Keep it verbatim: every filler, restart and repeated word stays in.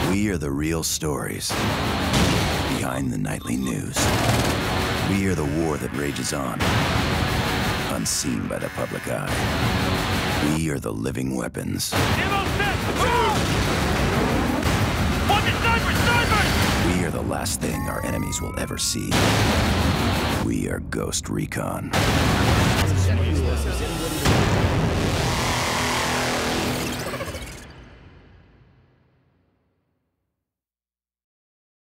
We are the real stories behind the nightly news. We are the war that rages on, unseen by the public eye. We are the living weapons. Zero set! Watch it, sniper! Sniper! We are the last thing our enemies will ever see. We are Ghost Recon.